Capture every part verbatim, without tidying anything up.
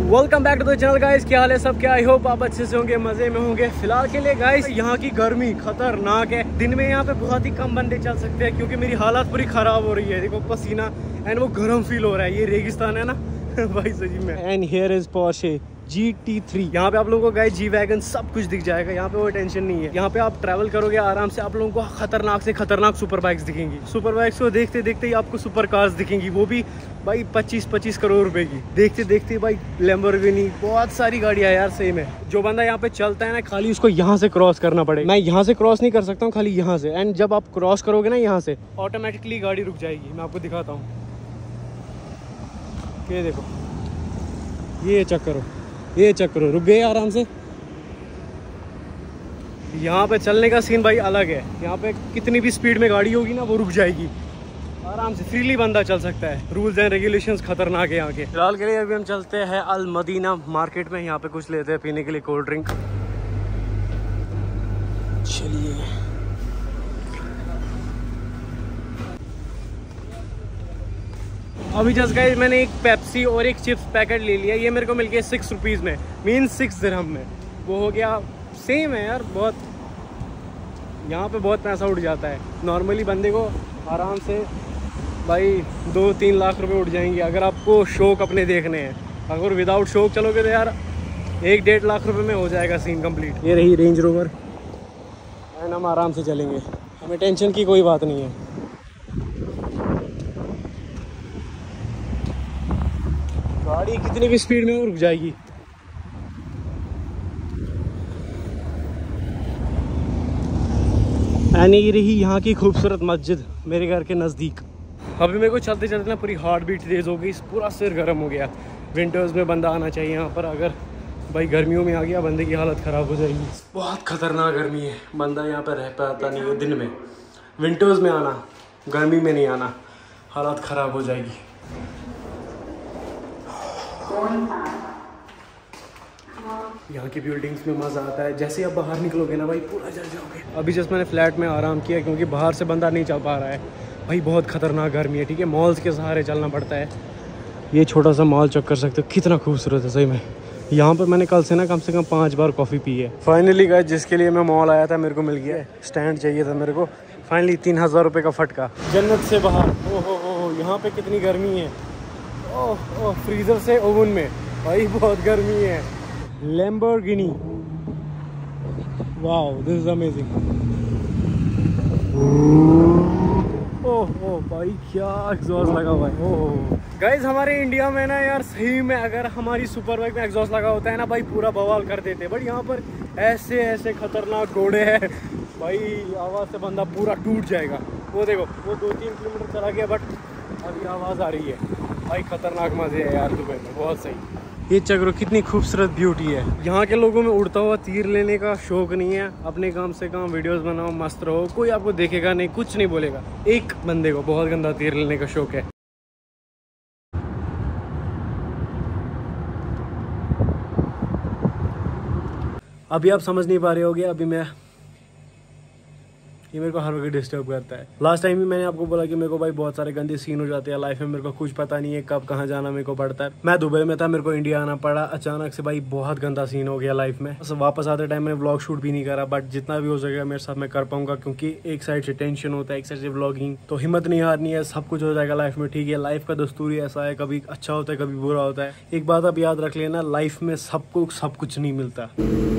Welcome back to the channel guys. क्या हाल है सब? क्या आई होप आप अच्छे से होंगे, मजे में होंगे। फिलहाल के लिए गाइस यहाँ की गर्मी खतरनाक है। दिन में यहाँ पे बहुत ही कम बंदे चल सकते हैं क्योंकि मेरी हालत पूरी खराब हो रही है। देखो पसीना एंड वो गर्म फील हो रहा है। ये रेगिस्तान है ना भाई सही में। And here is Porsche G T three. यहाँ पे आप लोगों को गाइस जी वैगन सब कुछ दिख जाएगा। यहाँ पे वो टेंशन नहीं है। यहाँ पे आप ट्रैवल करोगे आराम से, आप लोगों को खतरनाक से खतरनाक सुपर बाइक्स दिखेंगी। सुपर बाइक्स को देखते देखते ही आपको सुपर कार्स दिखेंगी, वो भी भाई पच्चीस पच्चीस करोड़ रुपए की। देखते देखते भाई लैम्बोर्गिनी, बहुत सारी गाड़ियाँ यार सही में। जो बंदा यहाँ पे चलता है ना, खाली उसको यहाँ से क्रॉस करना पड़ेगा। मैं यहाँ से क्रॉस नहीं कर सकता हूँ, खाली यहाँ से। एंड जब आप क्रॉस करोगे ना यहाँ से, ऑटोमेटिकली गाड़ी रुक जाएगी। मैं आपको दिखाता हूँ, ये देखो, ये चेक करो, ये चेक करो, रुक गए आराम से। यहाँ पे चलने का सीन भाई अलग है। यहाँ पे कितनी भी स्पीड में गाड़ी होगी ना, वो रुक जाएगी आराम से। फ्रीली बंदा चल सकता है। रूल्स एंड रेगुलेशंस खतरनाक है यहाँ के। फिलहाल के लिए अभी हम चलते हैं अल मदीना मार्केट में। यहाँ पे कुछ लेते हैं पीने के लिए, कोल्ड ड्रिंक। चलिए अभी जस्ट गाइस मैंने एक पेप्सी और एक चिप्स पैकेट ले लिया। ये मेरे को मिल गया सिक्स रुपीज़ में, मीन सिक्स दिरहम में। वो हो गया सेम है यार। बहुत यहाँ पे बहुत पैसा उठ जाता है। नॉर्मली बंदे को आराम से भाई दो तीन लाख रुपए उठ जाएंगे अगर आपको शौक अपने देखने हैं। अगर विदाउट शौक चलोगे तो यार एक डेढ़ लाख रुपए में हो जाएगा सीन कंप्लीट। ये रही रेंज रोवर एंड हम आराम से चलेंगे, हमें टेंशन की कोई बात नहीं है। गाड़ी कितनी भी स्पीड में वो रुक जाएगी। एंड ये रही यहाँ की खूबसूरत मस्जिद मेरे घर के नज़दीक। अभी मेरे को चलते चलते ना पूरी हार्ट बीट तेज़ हो गई, पूरा सिर गर्म हो गया। विंटर्स में बंदा आना चाहिए यहाँ पर। अगर भाई गर्मियों में आ गया बंदे की हालत ख़राब हो जाएगी। बहुत खतरनाक गर्मी है, बंदा यहाँ पर रह पाता नहीं है दिन में। विंटर्स में आना, गर्मी में नहीं आना, हालत ख़राब हो जाएगी। यहाँ की बिल्डिंग्स में मज़ा आता है। जैसे आप बाहर निकलोगे ना भाई, पूरा जल जाओगे। अभी जस्ट मैंने फ्लैट में आराम किया क्योंकि बाहर से बंदा नहीं चल पा रहा है भाई। बहुत खतरनाक गर्मी है, ठीक है। मॉल्स के सहारे चलना पड़ता है। ये छोटा सा मॉल चेक कर सकते हो, कितना खूबसूरत है सही में। यहाँ पर मैंने कल से ना कम से कम पाँच बार कॉफ़ी पी है। फाइनली गाइस जिसके लिए मैं मॉल आया था मेरे को मिल गया। स्टैंड चाहिए था मेरे को, फाइनली तीन हज़ार रुपये का फटका। जन्नत से बाहर। ओह हो, यहाँ पे कितनी गर्मी है। ओह ओह, फ्रीज़र से ओवन में भाई बहुत गर्मी है। Lamborghini, wow this is amazing. Oh oh भाई क्या एग्जॉस्ट लगा हुआ है। ओह गाइस हमारे इंडिया में ना यार सही में अगर हमारी सुपर बाइक में एग्जॉस्ट लगा होता है ना भाई, पूरा बवाल कर देते। बट यहाँ पर ऐसे ऐसे खतरनाक घोड़े हैं भाई, आवाज़ से बंदा पूरा टूट जाएगा। वो देखो, वो दो तीन किलोमीटर चला गया बट अभी आवाज़ आ रही है भाई। खतरनाक मज़े है यार दुबई में, बहुत सही। ये चेक करो कितनी खूबसूरत ब्यूटी है। यहाँ के लोगों में उड़ता हुआ तीर लेने का शौक नहीं है। अपने काम से काम वीडियोस बनाओ, मस्त रहो, कोई आपको देखेगा नहीं, कुछ नहीं बोलेगा। एक बंदे को बहुत गंदा तीर लेने का शौक है। अभी आप समझ नहीं पा रहे होगे, अभी मैं ये मेरे को हर वक्त डिस्टर्ब करता है। लास्ट टाइम भी मैंने आपको बोला कि मेरे को भाई बहुत सारे गंदे सीन हो जाते हैं लाइफ में। मेरे को कुछ पता नहीं है कब कहाँ जाना मेरे को पड़ता है। मैं दुबई में था, मेरे को इंडिया आना पड़ा अचानक से भाई। बहुत गंदा सीन हो गया लाइफ में। बस वापस आते टाइम मैंने व्लॉग शूट भी नहीं करा, बट जितना भी हो सकेगा मेरे साथ मैं कर पाऊंगा क्योंकि एक साइड से टेंशन होता है, एक साइड से व्लॉगिंग। तो हिम्मत नहीं हारनी है, सब कुछ हो जाएगा लाइफ में, ठीक है। लाइफ का दस्तूर ही ऐसा है, कभी अच्छा होता है कभी बुरा होता है। एक बात आप याद रख लेना, लाइफ में सबको सब कुछ नहीं मिलता।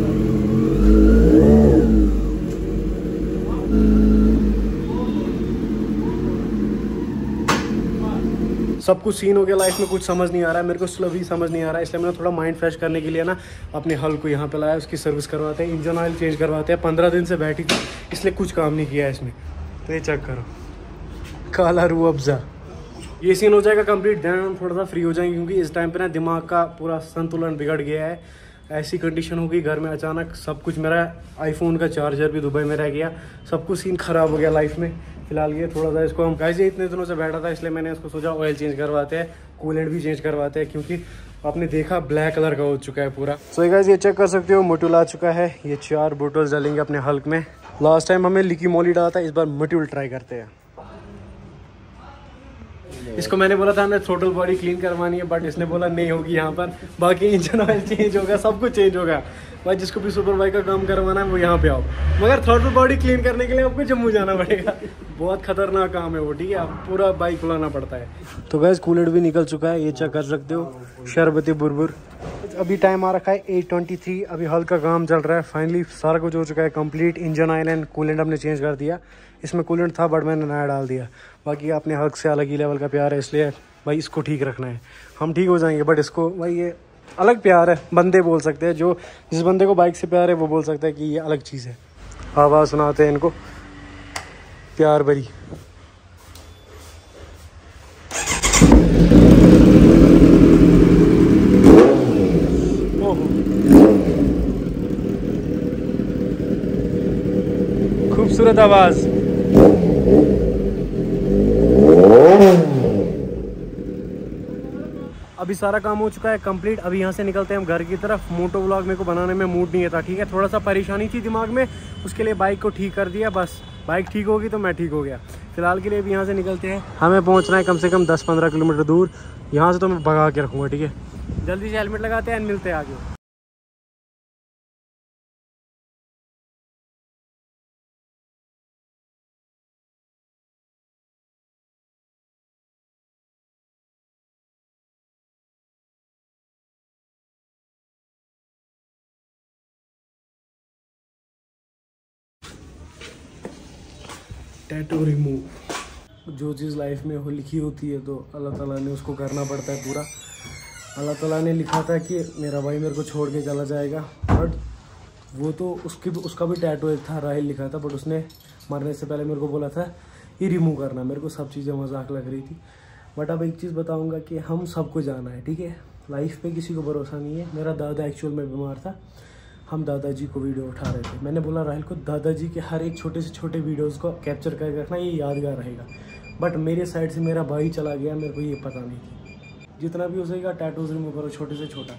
सब कुछ सीन हो गया लाइफ में, कुछ समझ नहीं आ रहा है मेरे को, स्लो भी समझ नहीं आ रहा है। इसलिए मैंने थोड़ा माइंड फ्रेश करने के लिए ना अपने हल को यहाँ पे लाया। उसकी सर्विस करवाते हैं, इंजन ऑयल चेंज करवाते हैं। पंद्रह दिन से बैठी थी इसलिए कुछ काम नहीं किया है इसमें। तो ये चेक करो, काला रूह अफ़ज़ा। ये सीन हो जाएगा कंप्लीट, देन हम थोड़ा सा फ्री हो जाएंगे क्योंकि इस टाइम पे ना दिमाग का पूरा संतुलन बिगड़ गया है। ऐसी कंडीशन हो गई घर में अचानक सब कुछ। मेरा आईफोन का चार्जर भी दुबई में रह गया, सब कुछ सीन ख़राब हो गया लाइफ में। फिलहाल ये थोड़ा सा इसको हम गाइस, ये इतने दिनों से बैठा था इसलिए मैंने इसको सोचा ऑयल चेंज करवाते हैं, कूलेंट भी चेंज करवाते हैं क्योंकि आपने देखा ब्लैक कलर का हो चुका है पूरा। सो so गाइस ये चेक कर सकते हो, मोटूल आ चुका है। ये चार बोटल्स डालेंगे अपने हल्क में। लास्ट टाइम हमें लिकी मोली डाला था, इस बार मोटूल ट्राई करते हैं। इसको मैंने बोला था हमें थ्रोटल बॉडी क्लीन करवानी है, बट इसने बोला नहीं होगी यहाँ पर। बाकी इंजन ऑयल चेंज होगा, सब कुछ चेंज होगा भाई। जिसको भी सुपर बाइक का काम करवाना है वो यहाँ पे आओ, मगर थ्रोटल बॉडी क्लीन करने के लिए आपको जम्मू जाना पड़ेगा। बहुत खतरनाक काम है वो, ठीक है, आप पूरा बाइक खुलाना पड़ता है। तो गैस कूलेट भी निकल चुका है, ये चेक कर सकते हो, शरबती बुरबुर। अभी टाइम आ रखा है एट ट्वेंटी थ्री, अभी हल्का काम चल रहा है। फाइनली सारा कुछ हो चुका है complete. Engine oil and coolant हमने चेंज कर दिया, इसमें कूलेंट था बट मैंने नया डाल दिया। बाकी आपने हल्क से अलग ही लेवल का प्यार है, इसलिए भाई इसको ठीक रखना है। हम ठीक हो जाएंगे, बट इसको भाई ये अलग प्यार है, बंदे बोल सकते हैं। जो जिस बंदे को बाइक से प्यार है वो बोल सकता है कि ये अलग चीज़ है। आवाज़ सुनाते हैं इनको प्यार भरी। खूबसूरत आवाज़। अभी सारा काम हो चुका है कंप्लीट। अभी यहाँ से निकलते हैं हम घर की तरफ। मोटो व्लॉग मेरे को बनाने में मूड नहीं था, ठीक है, थोड़ा सा परेशानी थी दिमाग में, उसके लिए बाइक को ठीक कर दिया। बस बाइक ठीक होगी तो मैं ठीक हो गया। फिलहाल के लिए अभी यहाँ से निकलते हैं। हमें पहुँचना है कम से कम दस पंद्रह किलोमीटर दूर। यहाँ से तो मैं भगा के रखूँगा, ठीक है। जल्दी से हेलमेट लगाते हैं, मिलते हैं आगे। टैटू रिमूव, जो चीज़ लाइफ में हो लिखी होती है तो अल्लाह ताला ने उसको करना पड़ता है पूरा। अल्लाह ताला ने लिखा था कि मेरा भाई मेरे को छोड़ के चला जाएगा, बट वो तो उसकी उसका भी टैटू एक था, राहिल लिखा था, बट उसने मरने से पहले मेरे को बोला था ये रिमूव करना। मेरे को सब चीज़ें मजाक लग रही थी, बट अब एक चीज़ बताऊँगा कि हम सबको जाना है, ठीक है। लाइफ पे किसी को भरोसा नहीं है। मेरा दादा एक्चुअल में बीमार था, हम दादाजी को वीडियो उठा रहे थे। मैंने बोला राहिल को दादाजी के हर एक छोटे से छोटे वीडियोस को कैप्चर करके रखना, ये यादगार रहेगा। बट मेरे साइड से मेरा भाई चला गया, मेरे को ये पता नहीं थी। जितना भी हो सकेगा टैटूज रिमूव करो, छोटे से छोटा।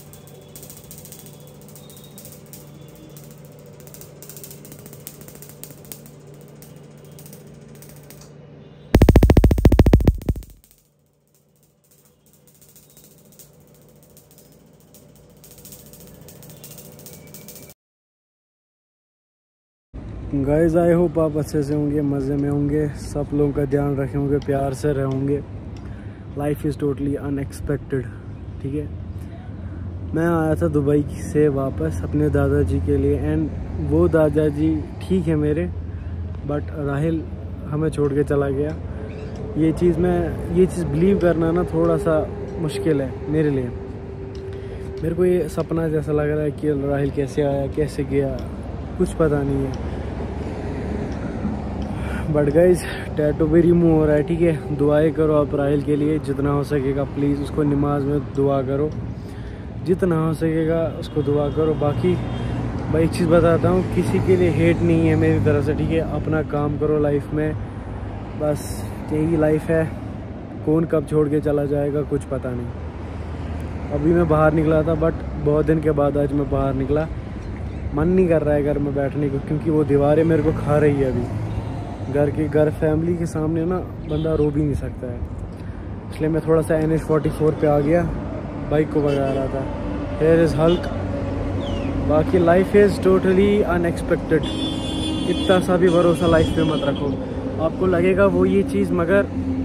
गाइस आई होप आप अच्छे से होंगे, मज़े में होंगे, सब लोगों का ध्यान रखे होंगे, प्यार से रहेंगे। लाइफ इज़ टोटली अनएक्सपेक्टेड, ठीक है। मैं आया था दुबई से वापस अपने दादाजी के लिए, एंड वो दादाजी ठीक है मेरे, बट राहिल हमें छोड़ के चला गया। ये चीज़ मैं ये चीज़ बिलीव करना ना थोड़ा सा मुश्किल है मेरे लिए। मेरे को ये सपना जैसा लग रहा है कि राहिल कैसे आया कैसे गया, कुछ पता नहीं है। बट गाइज टैटू भी रिमूव हो रहा है, ठीक है। दुआएं करो आप राहिल के लिए, जितना हो सकेगा प्लीज़ उसको नमाज में दुआ करो, जितना हो सकेगा उसको दुआ करो। बाकी भाई एक चीज़ बताता हूँ, किसी के लिए हेट नहीं है मेरी तरफ से, ठीक है। अपना काम करो लाइफ में, बस यही लाइफ है। कौन कब छोड़ के चला जाएगा कुछ पता नहीं। अभी मैं बाहर निकला था, बट बहुत दिन के बाद आज मैं बाहर निकला। मन नहीं कर रहा है घर में बैठने को, क्योंकि वो दीवारें मेरे को खा रही है अभी। घर के घर फैमिली के सामने ना बंदा रो भी नहीं सकता है, इसलिए मैं थोड़ा सा एन एच फोर्टी फोर पे आ गया, बाइक को भगा रहा था। Here is Hulk. बाकी लाइफ इज़ टोटली अनएक्सपेक्टेड। इतना सा भी भरोसा लाइफ पे मत रखो, आपको लगेगा वो ये चीज़, मगर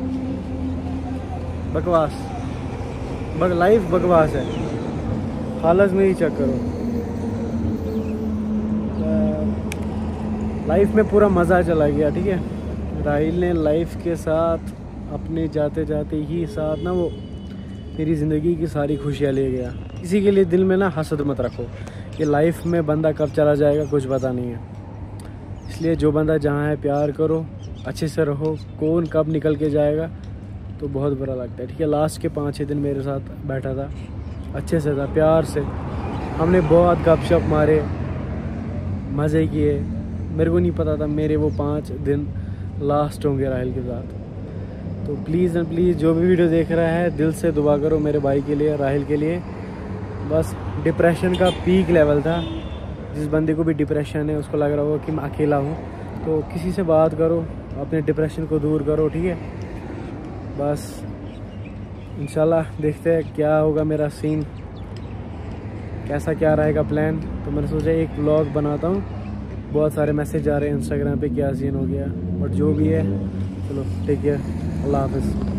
बकवास बग लाइफ बकवास है। हालत में ही चेक करो, लाइफ में पूरा मज़ा चला गया, ठीक है। राहिल ने लाइफ के साथ अपने जाते जाते ही साथ ना वो मेरी ज़िंदगी की सारी खुशियाँ ले गया। किसी के लिए दिल में ना हसद मत रखो, कि लाइफ में बंदा कब चला जाएगा कुछ पता नहीं है। इसलिए जो बंदा जहाँ है प्यार करो, अच्छे से रहो। कौन कब निकल के जाएगा तो बहुत बुरा लगता है, ठीक है। लास्ट के पाँच छः दिन मेरे साथ बैठा था, अच्छे से था, प्यार से। हमने बहुत गपशप मारे, मज़े किए। मेरे को नहीं पता था मेरे वो पाँच दिन लास्ट होंगे राहिल के साथ। तो प्लीज़ एंड प्लीज़ जो भी वीडियो देख रहा है, दिल से दुआ करो मेरे भाई के लिए, राहिल के लिए। बस डिप्रेशन का पीक लेवल था। जिस बंदे को भी डिप्रेशन है उसको लग रहा होगा कि मैं अकेला हूँ, तो किसी से बात करो, अपने डिप्रेशन को दूर करो, ठीक है। बस इंशाल्लाह देखते हैं क्या होगा मेरा सीन, कैसा क्या रहेगा प्लान। तो मैंने सोचा एक व्लॉग बनाता हूँ। बहुत सारे मैसेज आ रहे हैं इंस्टाग्राम पे क्या सीन हो गया, बट जो भी है चलो टेक केयर, अल्लाह हाफिज़।